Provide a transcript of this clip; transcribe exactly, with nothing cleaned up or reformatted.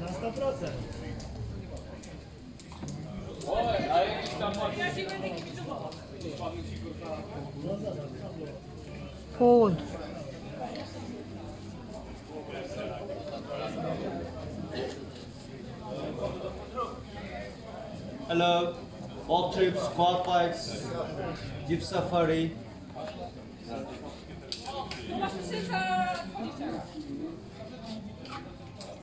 Na sto procent. Ja się będę kibicowała. Hold. Hello, walk trips, quad bikes, jeep safari. Masz się za dwadzieścia.